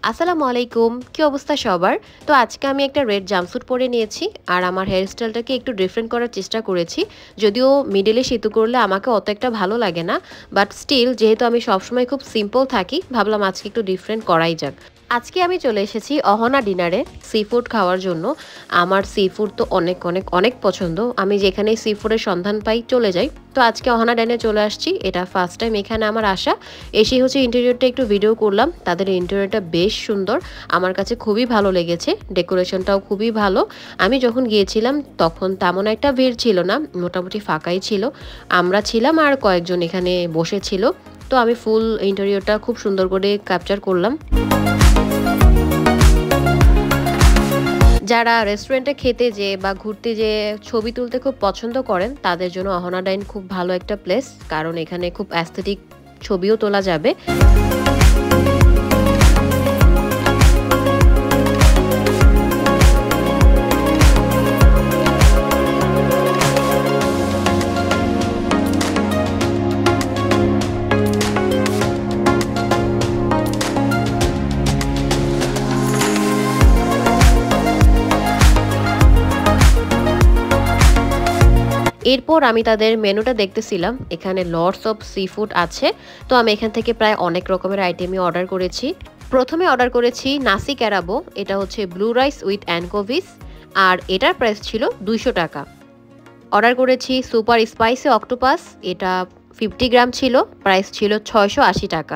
আসসালামু আলাইকুম, কি অবস্থা সবার? তো আজকে আমি একটা রেড জাম্পস্যুট পরে নিয়েছি আর আমার হেয়ার স্টাইলটাকে একটু ডিফারেন্ট করার চেষ্টা করেছি। যদিও মিডলে সেতু করলে আমাকে অত একটা ভালো লাগে না, বাট স্টিল যেহেতু আমি সবসময় খুব সিম্পল থাকি, ভাবলাম আজকে একটু ডিফারেন্ট করাই যাক। আজকে আমি চলে এসেছি অহনা ডিনারে সি ফুড খাওয়ার জন্য। আমার সি ফুড তো অনেক অনেক অনেক পছন্দ, আমি যেখানে সি ফুডের সন্ধান পাই চলে যাই। তো আজকে অহনা ডাইনে চলে আসছি, এটা ফার্স্ট টাইম এখানে আমার আসা। এসে হচ্ছে ইন্টেরিয়রটা একটু ভিডিও করলাম, তাদের ইন্টেরিয়রটা বেশ সুন্দর, আমার কাছে খুবই ভালো লেগেছে, ডেকোরেশনটাও খুবই ভালো। আমি যখন গিয়েছিলাম তখন তেমন একটা ভিড় ছিল না, মোটামুটি ফাঁকাই ছিল। আমরা ছিলাম আর কয়েকজন এখানে বসেছিল। তো আমি ফুল ইন্টেরিয়রটা খুব সুন্দর করে ক্যাপচার করলাম। যারা রেস্টুরেন্টে খেতে যেয়ে বা ঘুরতে যেয়ে ছবি তুলতে খুব পছন্দ করেন তাদের জন্য অহনা ডাইন খুব ভালো একটা প্লেস, কারণ এখানে খুব অ্যাস্থেটিক ছবিও তোলা যাবে। এরপর আমি তাদের মেনুটা দেখতেছিলাম, এখানে লটস অফ সি ফুড আছে। তো আমি এখান থেকে প্রায় অনেক রকমের আইটেমই অর্ডার করেছি। প্রথমে অর্ডার করেছি নাসি ক্যারাবো, এটা হচ্ছে ব্লু রাইস উইথ অ্যানকোভিস, আর এটার প্রাইস ছিল 200 টাকা। অর্ডার করেছি সুপার স্পাইসি অক্টোপাস, এটা 50 গ্রাম ছিল, প্রাইস ছিল 680 টাকা।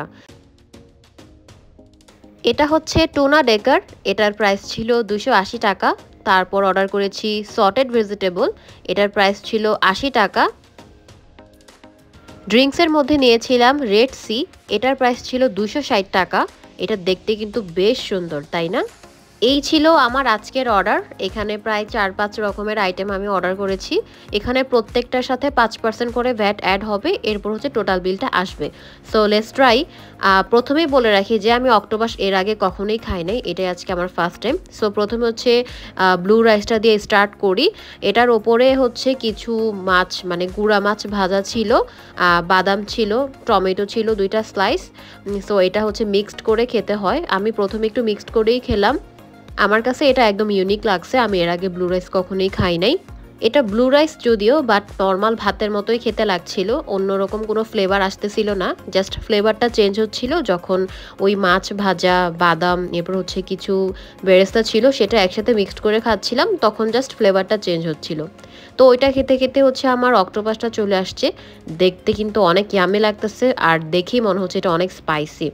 এটা হচ্ছে টোনা ডেকার, এটার প্রাইস ছিল 280 টাকা। তারপর অর্ডার করেছি সটেড ভেজিটেবল, এটার প্রাইস ছিল 80 টাকা। ড্রিঙ্কসের মধ্যে নিয়েছিলাম রেড সি, এটার প্রাইস ছিল 260 টাকা। এটা দেখতে কিন্তু বেশ সুন্দর, তাই না? এই ছিল আমার আজকের অর্ডার। এখানে প্রায় 4-5 রকমের আইটেম আমি অর্ডার করেছি। এখানে প্রত্যেকটার সাথে 5% করে ভ্যাট অ্যাড হবে, এরপর হচ্ছে টোটাল বিলটা আসবে। So let's try. প্রথমেই বলে রাখি যে আমি অক্টোপাস এর আগে কখনোই খাই নাই, এটাই আজকে আমার ফার্স্ট টাইম। সো প্রথমে হচ্ছে ব্লু রাইসটা দিয়ে স্টার্ট করি। এটার ওপরে হচ্ছে কিছু মাছ, মানে গুঁড়া মাছ ভাজা ছিল, বাদাম ছিল, টমেটো ছিল 2টা স্লাইস। সো এটা হচ্ছে মিক্সড করে খেতে হয়, আমি প্রথমে একটু মিক্সড করেই খেলাম। আমার কাছে এটা একদম ইউনিক লাগছে, আমি এর আগে ব্লু রাইস কখনোই খাই নাই। এটা ব্লু রাইস যদিও, বাট নর্মাল ভাতের মতোই খেতে লাগছিল, অন্যরকম কোনো ফ্লেভার আসতেছিল না। জাস্ট ফ্লেভারটা চেঞ্জ হচ্ছিল যখন ওই মাছ ভাজা, বাদাম, এরপর হচ্ছে কিছু বেরেস্তা ছিল, সেটা একসাথে মিক্সড করে খাচ্ছিলাম, তখন জাস্ট ফ্লেভারটা চেঞ্জ হচ্ছিল। তো ওইটা খেতে খেতে হচ্ছে আমার অক্টোপাসটা চলে আসছে। দেখতে কিন্তু অনেক ইয়ামি লাগতেছে, আর দেখেই মনে হচ্ছে এটা অনেক স্পাইসি।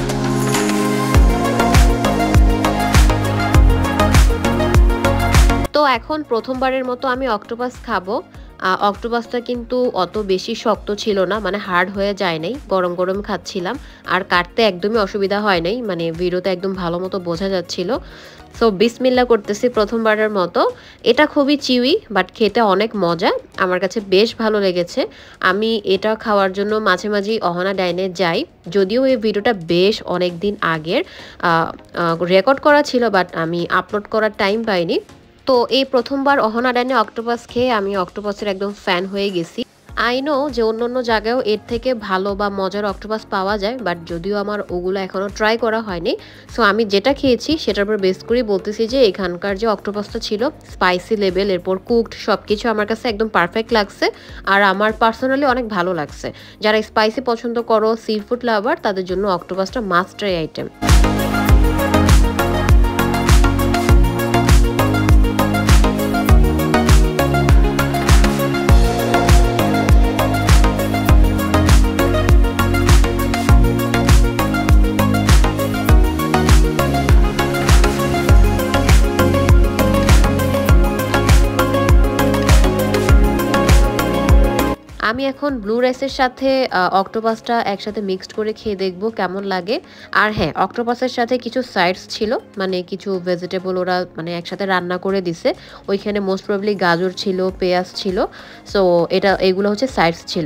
তো এখন প্রথমবারের মতো আমি অক্টোপাস খাবো। অক্টোপাসটা কিন্তু অত বেশি শক্ত ছিল না, মানে হার্ড হয়ে যায় নাই, গরম গরম খাচ্ছিলাম। আর কাটতে একদমই অসুবিধা হয় নাই, মানে ভিডিওতে একদম ভালো মতো বোঝা যাচ্ছিল। সো বিসমিল্লা করতেছি প্রথমবারের মতো। এটা খুবই চিউই, বাট খেতে অনেক মজা, আমার কাছে বেশ ভালো লেগেছে। আমি এটা খাওয়ার জন্য মাঝে মাঝেই অহনা ডাইনে যাই। যদিও এই ভিডিওটা বেশ অনেক দিন আগের রেকর্ড করা ছিল, বাট আমি আপলোড করার টাইম পাইনি। তো এই প্রথমবার অহনা ডাইনে অক্টোপাস খেয়ে আমি অক্টোপাসের একদম ফ্যান হয়ে গেছি। আই নো যে অন্য অন্য জায়গায়ও এর থেকে ভালো বা মজার অক্টোপাস পাওয়া যায়, বাট যদিও আমার ওগুলো এখনও ট্রাই করা হয়নি। সো আমি যেটা খেয়েছি সেটার উপর বেস করেই বলতেছি যে এখানকার যে অক্টোপাসটা ছিল স্পাইসি লেভেল, এরপর কুকড, সব কিছু আমার কাছে একদম পারফেক্ট লাগছে। আর আমার পার্সোনালি অনেক ভালো লাগছে। যারা স্পাইসি পছন্দ করো, সি ফুড লাভার, তাদের জন্য অক্টোপাসটা মাস্ট ট্রাই আইটেম। আমি এখন ব্লু রাইসের সাথে অক্টোপাসটা একসাথে মিক্সড করে খেয়ে দেখবো কেমন লাগে। আর হ্যাঁ, অক্টোপাসের সাথে কিছু সাইডস ছিল, মানে কিছু ভেজিটেবল ওরা মানে একসাথে রান্না করে দিছে। ওইখানে মোস্ট প্রবলি গাজর ছিল, পেঁয়াজ ছিল। সো এগুলো হচ্ছে সাইডস ছিল।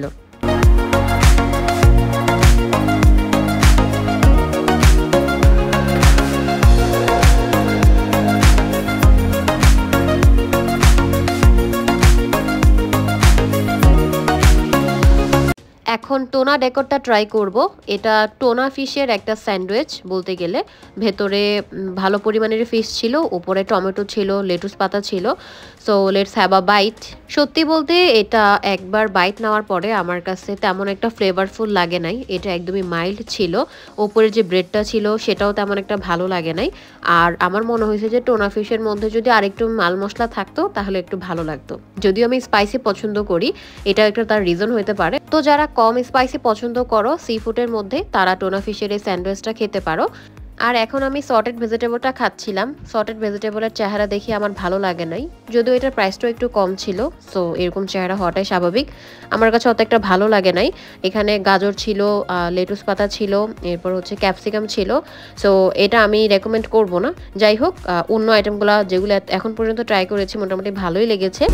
এখন এখন টোনা ডেকোরটা ট্রাই করব। এটা টোনা ফিশের একটা স্যান্ডউইচ বলতে গেলে। ভেতরে ভালো পরিমাণের ফিশ ছিল, উপরে টমেটো ছিল, লেটুস পাতা ছিল। So let's have a bite. সত্যি বলতে এটা একবার বাইট নেওয়ার পরে আমার কাছে তেমন একটা ফ্লেভারফুল লাগে নাই। এটা একদমই মাইল্ড ছিল। ওপরে যে ব্রেডটা ছিল সেটাও তেমন একটা ভালো লাগে নাই। আর আমার মনে হয়েছে যে টোনা ফিশের মধ্যে যদি আরেকটু মাল মশলা থাকতো তাহলে একটু ভালো লাগতো। যদিও আমি স্পাইসি পছন্দ করি, এটা একটা তার রিজন হতে পারে। তো যারা কম স্পাইসি পছন্দ করো সি ফুডের মধ্যে, তারা টোনা ফিশের এই স্যান্ডউইচটা খেতে পারো। আর এখন আমি সর্টেড ভেজিটেবলটা খাচ্ছিলাম। সর্টেড ভেজিটেবলের চেহারা দেখে আমার ভালো লাগে নাই, যদিও এটার প্রাইসটাও একটু কম ছিল। সো এরকম চেহারা হওয়াটাই স্বাভাবিক। আমার কাছে অত একটা ভালো লাগে নাই। এখানে গাজর ছিল, লেটুস পাতা ছিল, এরপর হচ্ছে ক্যাপসিকাম ছিল। সো এটা আমি রেকমেন্ড করব না। যাই হোক, অন্য আইটেমগুলো যেগুলো এখন পর্যন্ত ট্রাই করেছি মোটামুটি ভালোই লেগেছে।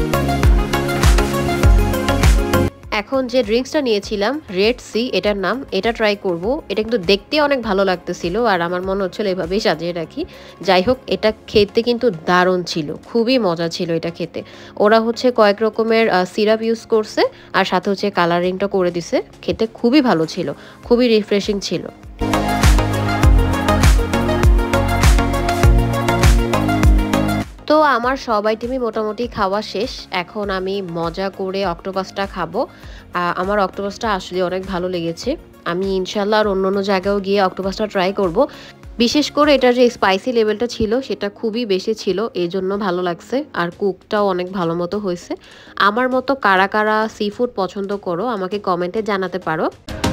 এখন যে ড্রিঙ্কসটা নিয়েছিলাম রেড সি এটার নাম, এটা ট্রাই করব। এটা কিন্তু দেখতে অনেক ভালো লাগতেছিল আর আমার মনে হচ্ছিল এভাবেই সাজিয়ে রাখি। যাই হোক, এটা খেতে কিন্তু দারুণ ছিল, খুবই মজা ছিল এটা খেতে। ওরা হচ্ছে কয়েক রকমের সিরাপ ইউজ করছে আর সাথে হচ্ছে কালারিংটা করে দিছে। খেতে খুবই ভালো ছিল, খুবই রিফ্রেশিং ছিল। তো আমার সব আইটেমই মোটামুটি খাওয়া শেষ। এখন আমি মজা করে অক্টোপাসটা খাবো। আমার অক্টোপাসটা আসলে অনেক ভালো লেগেছে। আমি ইনশাল্লাহ আর অন্য জায়গায়ও গিয়ে অক্টোপাসটা ট্রাই করব। বিশেষ করে এটার যে স্পাইসি লেভেলটা ছিল সেটা খুবই বেশি ছিল, এই জন্য ভালো লাগছে। আর কুকটাও অনেক ভালো মতো হয়েছে। আমার মতো কারা কারা সি ফুড পছন্দ করো আমাকে কমেন্টে জানাতে পারো।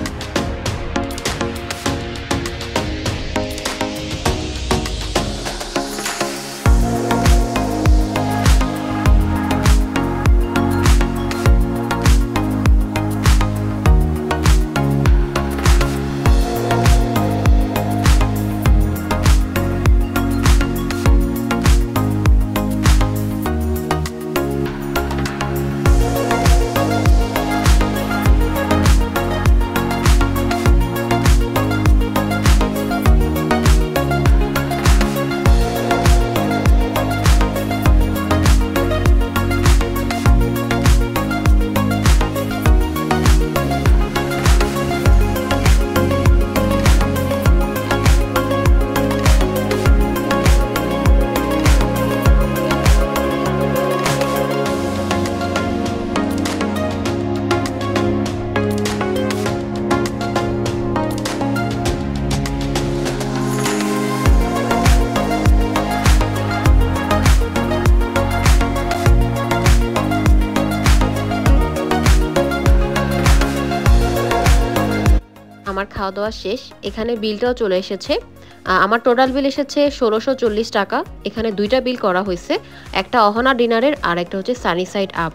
আমার খাওয়া দাওয়া শেষ, এখানে বিলটাও চলে এসেছে। আমার টোটাল বিল এসেছে ১৬৪০ টাকা। এখানে দুইটা বিল করা হয়েছে, একটা অহনা ডিনারের আর একটা হচ্ছে সানিসাইড আপ।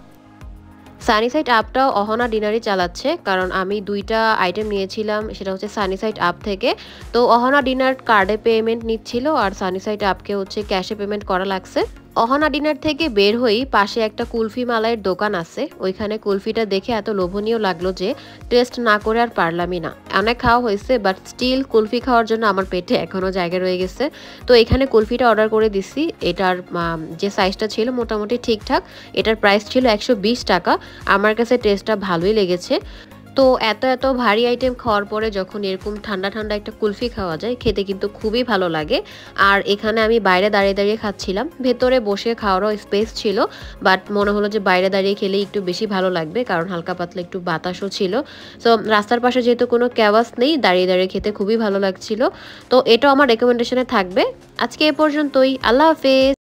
সানিসাইড আপটাও অহনা ডিনারই চালাচ্ছে, কারণ আমি দুইটা আইটেম নিয়েছিলাম, সেটা হচ্ছে সানিসাইড আপ থেকে। তো অহনা ডিনার কার্ডে পেমেন্ট নিচ্ছিল আর সানিসাইড আপকে হচ্ছে ক্যাশে পেমেন্ট করা লাগছে। অহনা ডিনার থেকে বের হয়েই পাশে একটা কুলফি মালাইয়ের দোকান আছে। ওইখানে কুলফিটা দেখে এত লোভনীয় লাগলো যে টেস্ট না করে আর পারলামই না। অনেক খাওয়া হয়েছে, বাট স্টিল কুলফি খাওয়ার জন্য আমার পেটে এখনও জায়গা রয়ে গেছে। তো এখানে কুলফিটা অর্ডার করে দিছি। এটার যে সাইজটা ছিল মোটামুটি ঠিকঠাক। এটার প্রাইস ছিল ১২০ টাকা। আমার কাছে টেস্টটা ভালোই লেগেছে। তো এত ভারী আইটেম খাওয়ার পরে যখন এরকম ঠান্ডা ঠান্ডা একটা কুলফি খাওয়া যায়, খেতে কিন্তু খুবই ভালো লাগে। আর এখানে আমি বাইরে দাঁড়িয়ে দাঁড়িয়ে খাচ্ছিলাম। ভেতরে বসে খাওয়ারও স্পেস ছিল, বাট মনে হলো যে বাইরে দাঁড়িয়ে খেলে একটু বেশি ভালো লাগবে, কারণ হালকা পাতলা একটু বাতাসও ছিল। সো রাস্তার পাশে যেহেতু কোনো ক্যাওয়াস নেই, দাঁড়িয়ে দাঁড়িয়ে খেতে খুবই ভালো লাগছিল। তো এটাও আমার রেকমেন্ডেশনে থাকবে। আজকে এ পর্যন্তই। আল্লাহ হাফেজ।